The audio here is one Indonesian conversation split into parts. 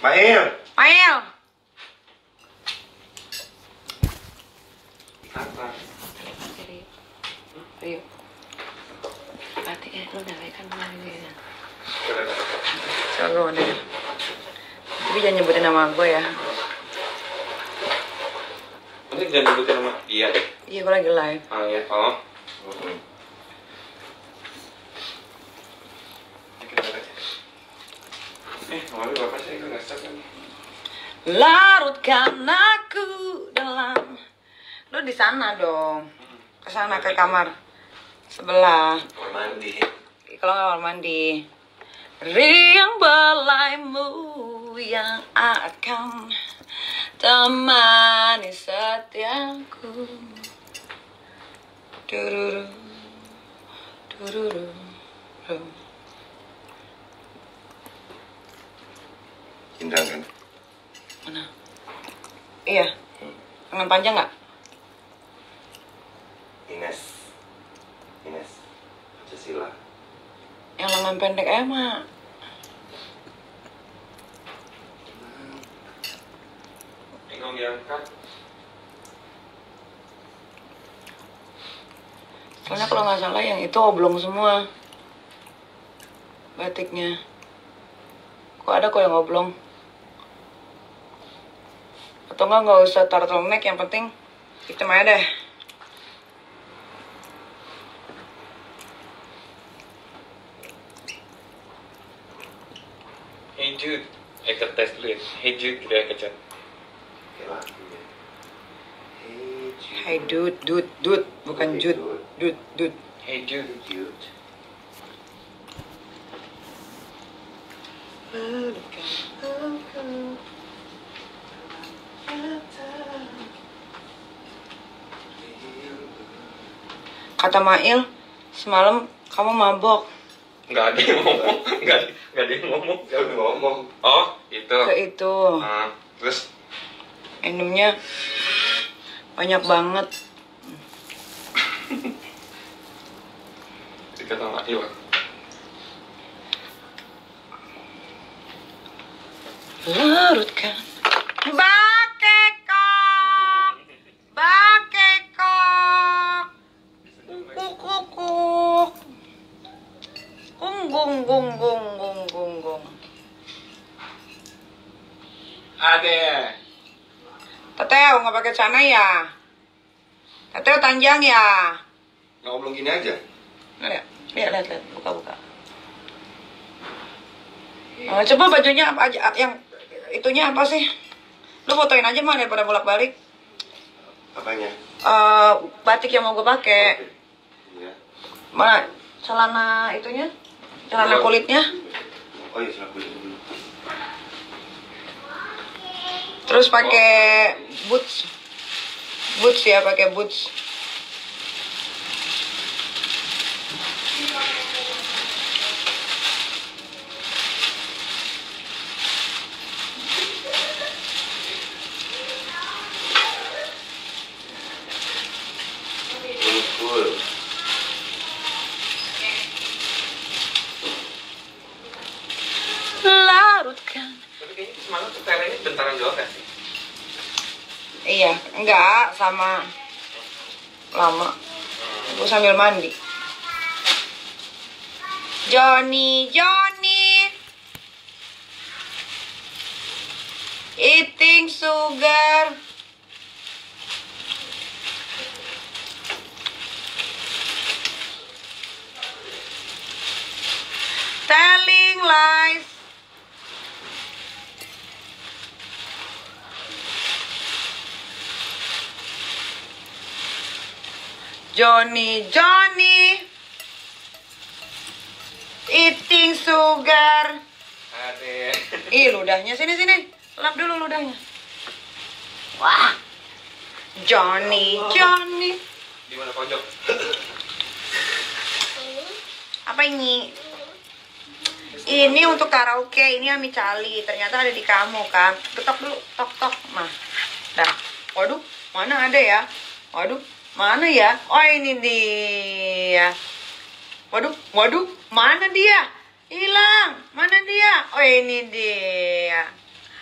Mail. Mail. Apa? Rio. Berarti lu nyalakan ini ya. Selalu deh. Tapi jangan nyebutin nama gue ya. Nanti jangan nyebutin nama dia deh. Iya, gue lagi live. Ah ya, oh. Kemarin bapak saya kan nggak kan? Larutkan aku dalam. Lu di sana dong. Ke sana ke kamar sebelah. Kamar mandi. Kalau nggak kamar mandi. Riang belaimu yang akan temani setiaku. Dururu, dururu, Indah kan? mana? Iya. Lengan panjang nggak? Ines Pancasila. Yang lengan pendek emang. Engkau diangkat. Soalnya kalau nggak salah yang itu oblong semua batiknya. Kok ada kok yang oblong? Atau nggak usah turtleneck, yang penting hitam aja deh. Hey Jude, ikut tes dulu ya. Hey Jude, kita kecat. Hey dude, bukan Jude. Dude. Hey Jude. Kata Mail, semalam kamu mabok. Nggak ada yang ngomong, nggak ada yang ngomong. Oh, itu. Ke itu. Terus Minumnya banyak banget. dikata Mail. Larutkan bakekok kukukuk gung. Ade. Teteo nggak pakai celana ya? Teteo panjang ya? Nggak oblong gini aja. Lihat, buka. Coba bajunya apa aja, yang itunya apa sih? Lu fotoin aja mah daripada bolak-balik. Apanya? Batik yang mau gue pakai. Iya. Mana celana itunya? Celana kulitnya? Oh iya, celana kulit dulu. Terus pakai boots ya, pakai boots. Cool. Larutkan. Tapi kayaknya semalam setelahnya bentaran doang kan sih? Iya, enggak sama lama. Gue sambil mandi. Johnny eating sugar. Telling lies. Johnny eating sugar. Ade. Ih, ludahnya sini. Lap dulu ludahnya. Wah. Johnny. Di mana pojok? Apa ini? Ini untuk karaoke, ini Ami Cali. Ternyata ada di kamu kan. Ketok dulu, tok. Nah. Dah. Waduh, mana ada ya? Waduh, mana ya? Oh, ini dia. Waduh, mana dia? Hilang. Mana dia? Oh, ini dia.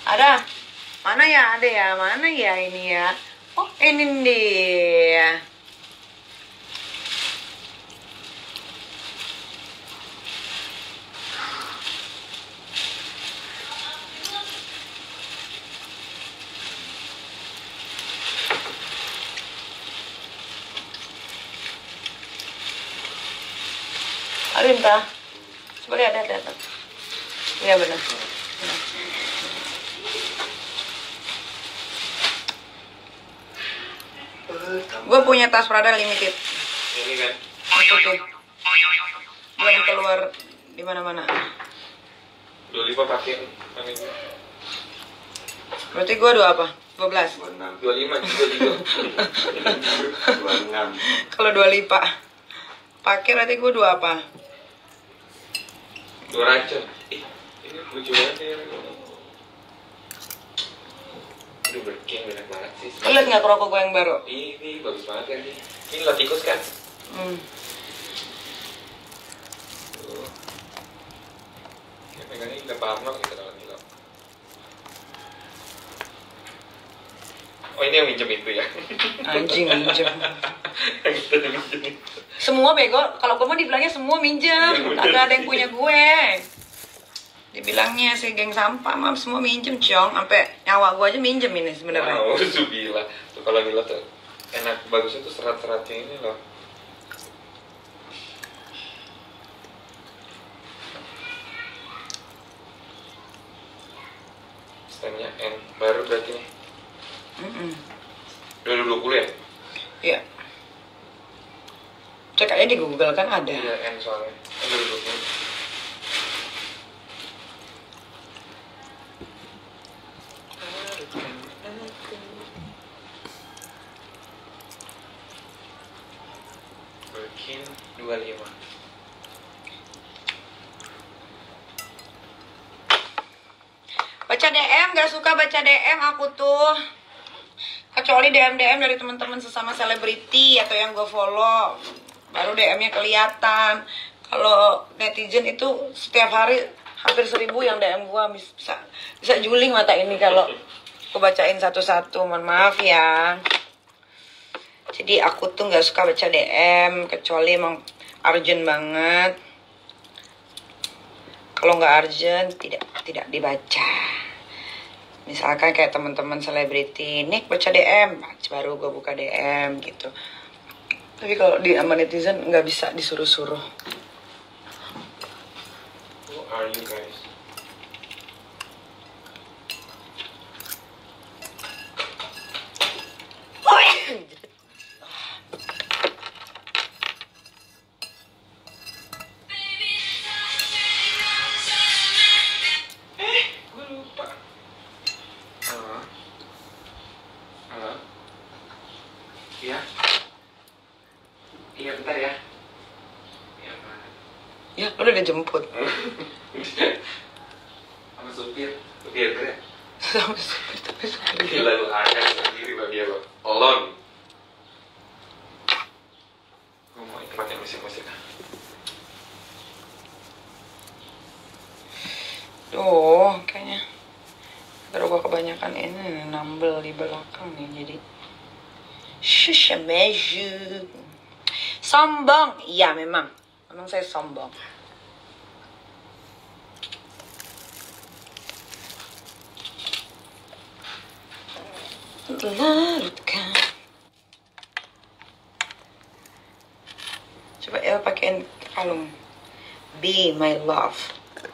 Ada? Mana ya? Ada ya? Mana ya ini ya? Oh, ini dia. Ada entah. Coba lihat, ada. Iya benar. Gue punya tas Prada limited. Ini kan. Putih. Belum keluar di mana-mana. 25 pakai ini. Berarti gue 2 apa? 12. 25 juga. 26. Kalau 2 lipat. Pakai berarti gue 2 apa? 2 racun. Ini lucu banget ya. Aduh, berking banyak banget sih. Lihat nggak rokok gue yang baru? Ini bagus banget kan ini. Ini lo tikus kan? Kayak megangnya udah parno gitu kalau ini lo. Oh, ini yang minjem itu ya? Anjing minjem. Semua bego. Kalau gue mah dibilangnya semua minjem. Kagak ada yang punya gue. Dibilangnya si geng sampah mah semua minjem cong. Sampai nyawa gue aja minjem ini sebenarnya. Oh, subila. Tuh kalau Milo tuh enak, bagusnya tuh serat-seratnya ini loh. Stemnya N baru berarti nih. 2020 ya? Iya. Cek aja di Google kan ada. Iya, N soalnya. N 2020. Berkin 25. Baca DM, gak suka baca DM aku tuh. Kecuali DM-DM dari teman-teman sesama selebriti atau yang gue follow. Baru DM-nya kelihatan. Kalau netizen itu setiap hari hampir 1000 yang DM gue, bisa juling mata ini kalau aku bacain satu-satu. Mohon maaf ya. Jadi aku tuh gak suka baca DM kecuali emang urgent banget. Kalau nggak urgent tidak dibaca. Misalkan kayak teman-teman selebriti, Nick baca DM, baru gue buka DM gitu. Tapi kalau di sama netizen nggak bisa disuruh-suruh. Who are you guys? Gue lupa. Halo. Halo. Iya. Iya, bentar ya. Iya, Pak. Ya, lo udah dijemput. Sama supir. Supir ya? Sama supir. Gila, lu akan sendiri bagi dia lo. Alone. Gue mau iklan yang musik-musik. Tuh, kayaknya baru gua kebanyakan ini nambel di belakang nih, jadi shishameju. Sombong, iya memang saya sombong. Larutkan. Coba El pakein kalung. Be my love.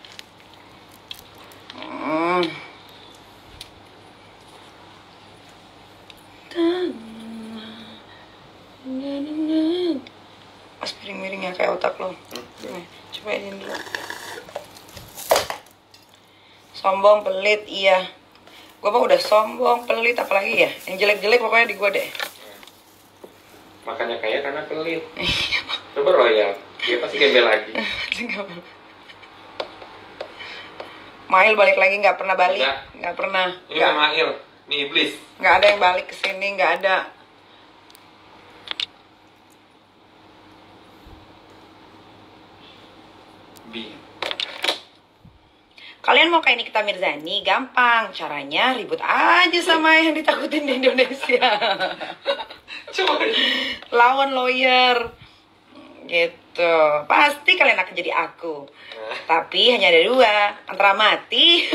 Mas miring-miring ya kayak otak lo. Coba ini dulu. Sombong, pelit, iya. Gue mah udah sombong, pelit, apalagi ya. Yang jelek-jelek pokoknya di gue deh. Makanya kaya karena pelit. Coba royal, dia pasti gembel lagi. Mail balik lagi, nggak pernah balik. Nggak pernah. Ini nggak Mail, ini iblis. Nggak ada yang balik ke sini, nggak ada. Kalian mau kayak Nikita Mirzani, gampang. Caranya ribut aja sama yang ditakutin di Indonesia. Coba. Lawan lawyer. Gitu. Pasti kalian akan jadi aku. Tapi hanya ada dua. Antara mati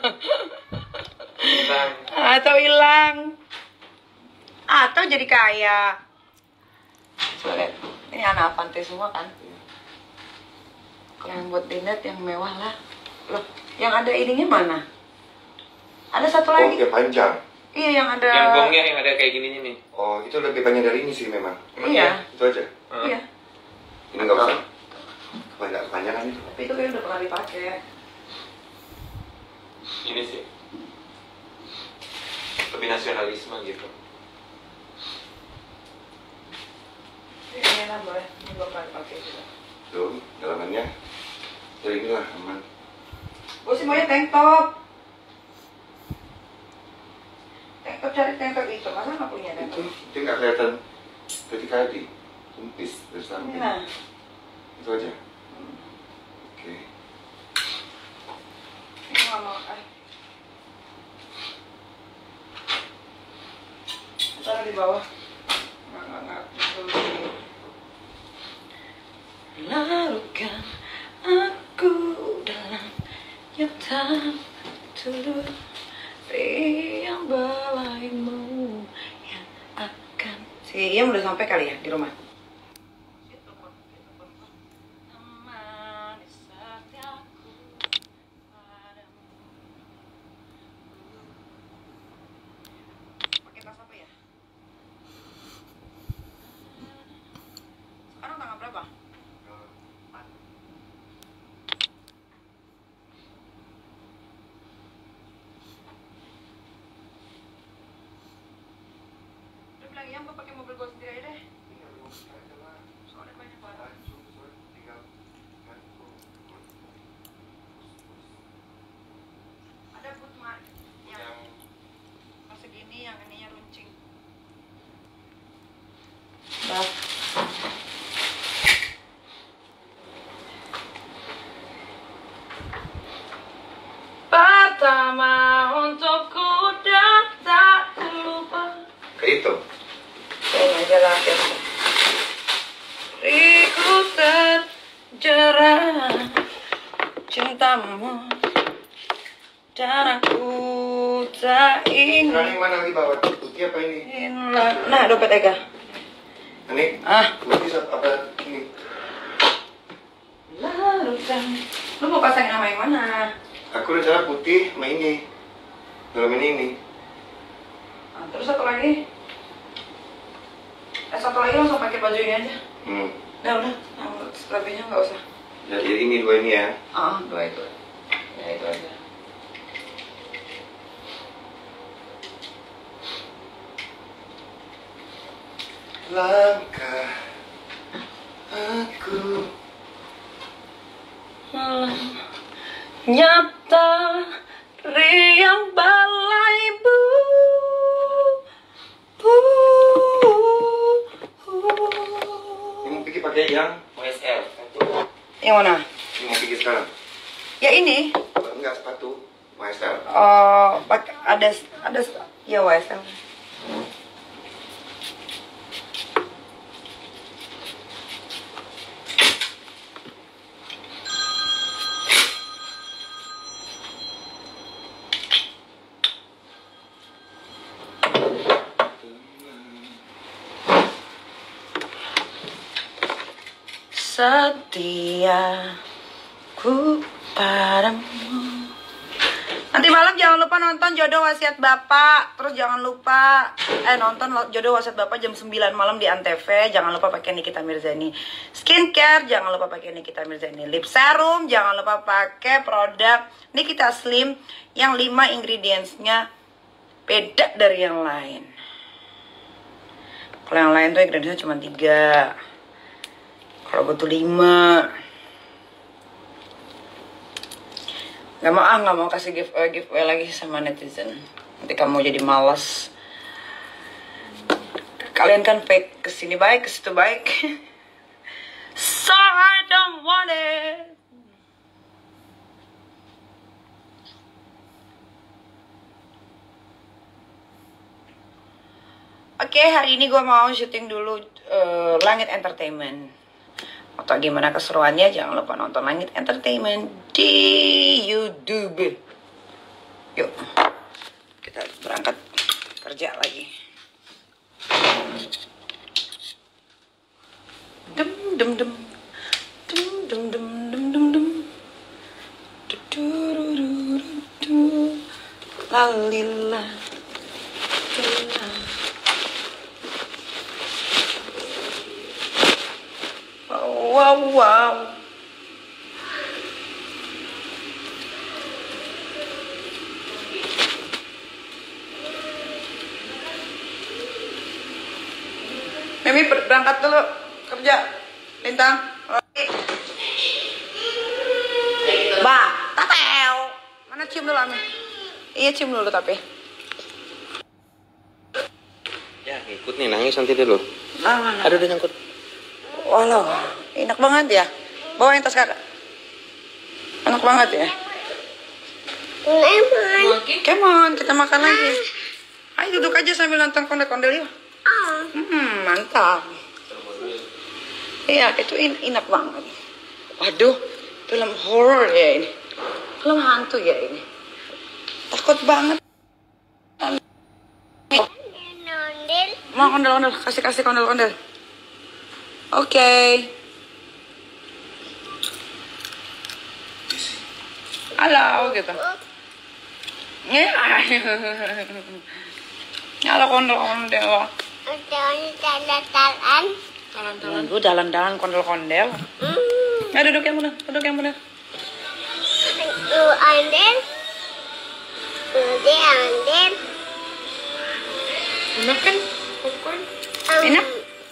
atau hilang. Atau jadi kaya. Coba lihat. Ini anak Avante semua kan. Kalau yang buat dinner yang mewah lah. Loh, yang ada ininya mana? Ada satu lagi. Oh, yang panjang. Iya, yang ada. Yang gongnya yang ada kayak gininya nih. Oh, itu lebih panjang dari ini sih memang. Iya. Itu aja. Iya. Ini nggak usah. Kepanjangan itu. Tapi itu kayak udah pernah dipakai. Ini sih. Lebih nasionalisme gitu. Ini enak boleh. Ini gue pernah dipakai juga. Tuh, dalamannya. Jadi inilah aman. Gue sih maunya tank top. Tank top, cari tank top itu. Masa nggak punya tank top? Itu nggak kelihatan ketika di kumpis dari samping. Nah. Itu aja. Oke. Ini nggak mau. Taruh di bawah. Nggak. Lalukan aku dalam nyata turut riang belaimu yang akan. Si Iyam udah sampai kali ya di rumah. Pakai tas apa ya? Sekarang tanggal berapa? Udah bilang iya, gue pakai mobil gue sendiri aja deh. Soalnya banyak barang. Ada Putma yang segini, yang ininya runcing. Bah. Pertama untukku dan tak lupa. Kayak itu. Saya aja lah ya. Riku terjerat cintamu dan aku tak ingin. Ini mana lagi bawa putih apa ini? Nah, dompet Ega. Ini? Putih apa ini? Lalu kan, lu mau pasangin nama yang mana? Aku rencana putih sama ini. Dalam ini. Nah, terus satu lagi. Satu lagi langsung pakai baju ini aja. Nah udah, yang selebihnya nggak usah. Jadi ini dua ini ya. Dua itu. Ya itu aja. Langkah aku nyata riang balaimu. Ini mau pergi pakai yang OSL. Yang mana? Ini mau pergi sekarang. Ya ini. Enggak sepatu. YSL. Ada ya YSL. Setiaku padamu. Nanti malam jangan lupa nonton Jodoh Wasiat Bapak. Terus jangan lupa nonton Jodoh Wasiat Bapak jam 9 malam di Antv. Jangan lupa pakai Nikita Mirzani. Skincare jangan lupa pakai Nikita Mirzani. Lip serum jangan lupa pakai produk Nikita Slim yang 5 ingredientsnya beda dari yang lain. Kalau yang lain tuh ingredientsnya cuma 3. Kalau gue tuh 5. Nggak mau kasih giveaway lagi sama netizen. Nanti kamu jadi malas. Kalian kan fake, kesini baik, kesitu baik. So I don't want it. Oke, hari ini gue mau syuting dulu Langit Entertainment. Atau gimana keseruannya, jangan lupa nonton Langit Entertainment di YouTube. Yuk, kita berangkat kerja lagi. Dem dem dem dem dem dem dem dem dem. Lalila. Wow, wow. Mimi berangkat dulu kerja. Lintang. Bah, tatel. Mana cium dulu, Ami? Iya, cium dulu tapi. Ya, ikut nih, nangis nanti dulu. Mana? Aduh, udah nyangkut. Walau, enak banget ya. Bawain tas kakak. Enak banget ya. Come on, kita makan lagi. Ayo duduk aja sambil nonton kondel-kondel yuk. Mantap. Iya, itu enak banget. Waduh, film horor ya ini. Film hantu ya ini. Takut banget. Mau kondel-kondel, kasih kondel-kondel. Oke. Halo gitu. Ya. Halo kondel-kondel. Jalan-jalan. Lu jalan-jalan kondel-kondel. Ya duduk yang benar, duduk yang benar. Enak kan? Enak?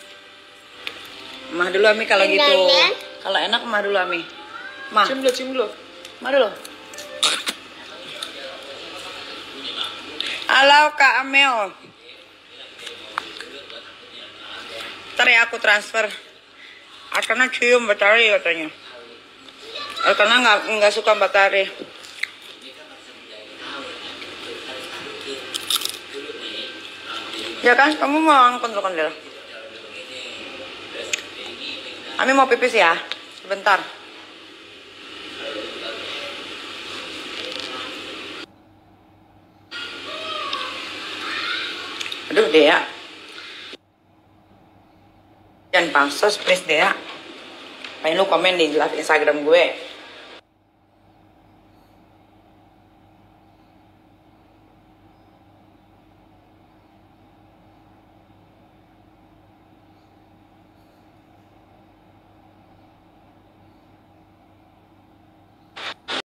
Mah dulu Ami kalau gitu. Kalau enak mah dulu Ami. Mah. Cium dulu. Mah dulu. Halo Kak Amel. Ntar ya aku transfer. Karena cium Batari katanya. Karena nggak suka Batari. Ya kan, kamu mau kondel-kondel? Ami mau pipis ya, sebentar. Aduh Dea. Jangan pansos please Dea. Pengen lu komen di live Instagram gue.